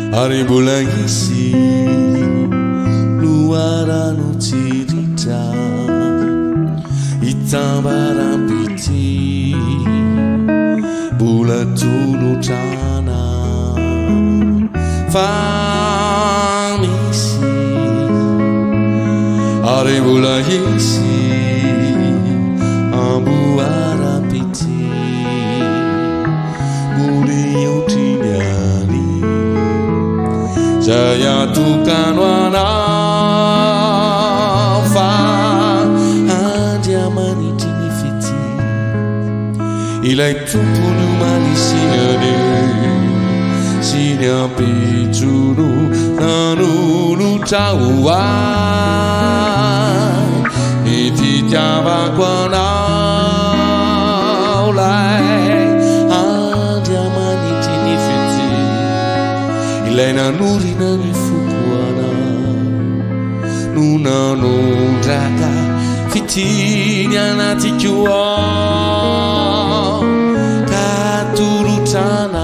hari bulan isi luar anu cerita hitam barang piti bulan tulu tanah famisi hari bulan isi ambu arah piti muli utinyali saya tukan wana fa adia maniti ni fiti ilai tupunu malisia de sinya pitunu nanulu tawa iti java kwana olai adia maniti ni fiti ilai nanuri nani fukuana nuna nundraka fitinya nati jua katurutana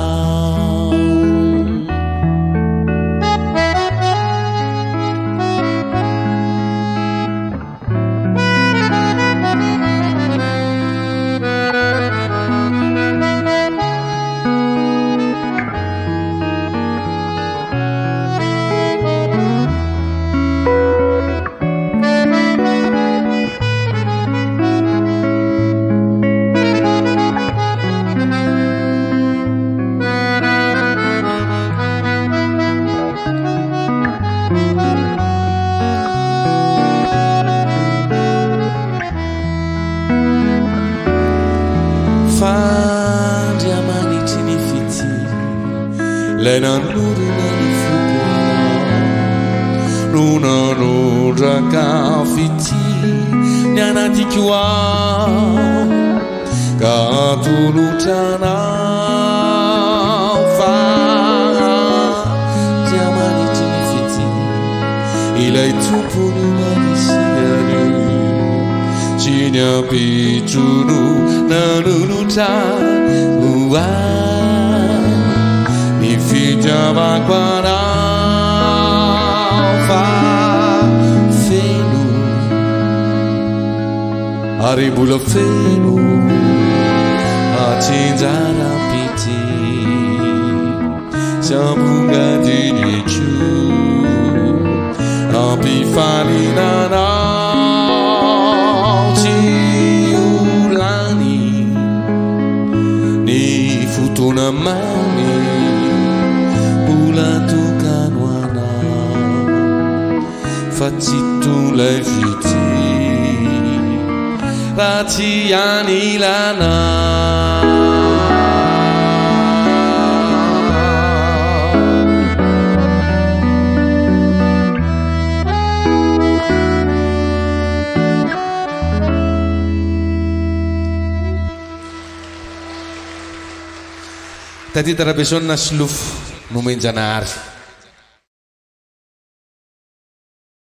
Fandia maniti ni fiti lena nuri nani fukuana nuna nudraka fiti nyana tikua katulutana fandia maniti ni fiti ilai tupunu malisianu Cinya pitunu nanuluta uwa nifija bakwana fa fenu hari bula fenu achinjara piti sambunga dinichu api falinana Futuna mani bulan tukan wana fatitu lai fiti ratiani lana Tadi terabison nasluf mumenjanar